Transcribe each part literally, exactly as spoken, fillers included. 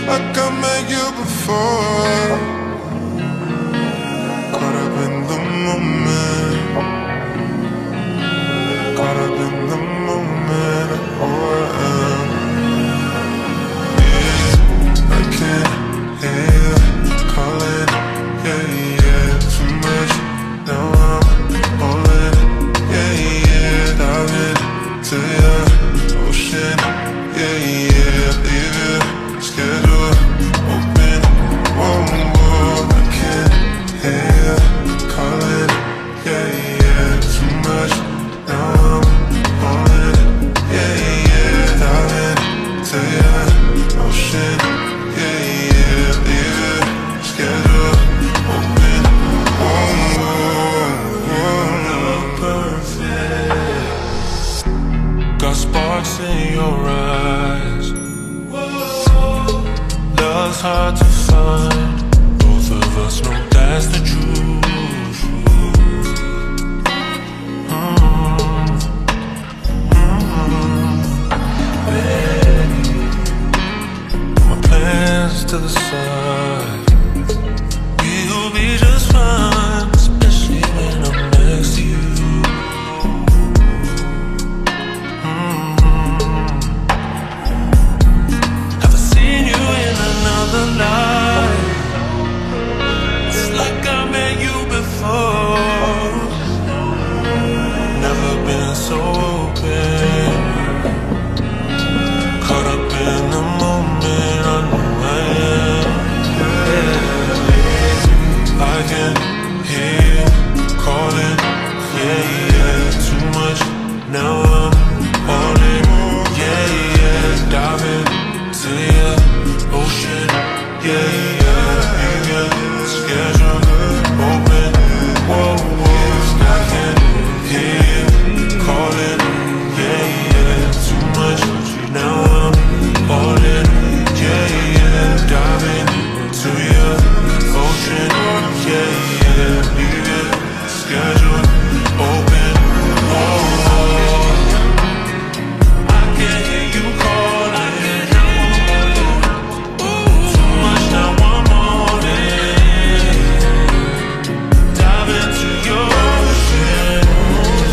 like I met you before. Caught up in the moment, caught up in the moment. Oh, I am. Yeah, I can't hear you calling. Yeah, yeah, too much. Now I'm all in. Yeah, yeah, diving to your ocean. Yeah, yeah, leave your schedule open. Whoa, whoa, I can't hear you calling. Yeah, yeah, too much. Now I'm all in. Yeah, yeah, diving to your ocean. Yeah, yeah, leave your schedule open. Whoa, whoa, whoa, perfect. Got sparks in your eyes. Love's hard to find. Both of us know that's the truth. Mm-hmm. Mm-hmm. Baby, my plans to the side. We'll be just fine, especially when I'm next to you. Another life, it's like I met you before. Never been so open. Caught up in the moment, I know I am. Yeah. I can hear you calling. Yeah, yeah, too much. Now I'm on it. Yeah, yeah, diving to you. Ocean, yeah, yeah, leave your schedule open. Whoa, whoa, I can hear you calling. Yeah, yeah, too much. Now I'm all in. Yeah, yeah, diving to your ocean. Yeah, yeah, leave your schedule open. Whoa, whoa, I can hear you calling.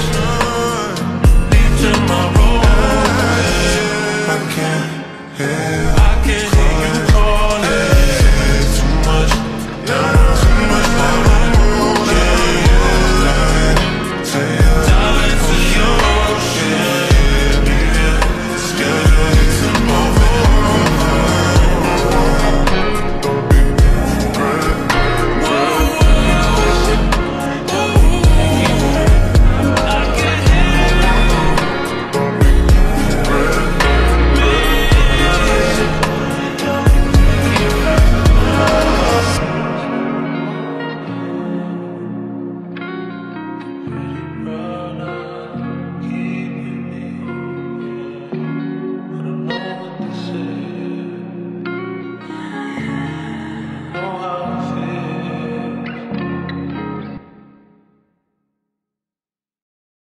Hey.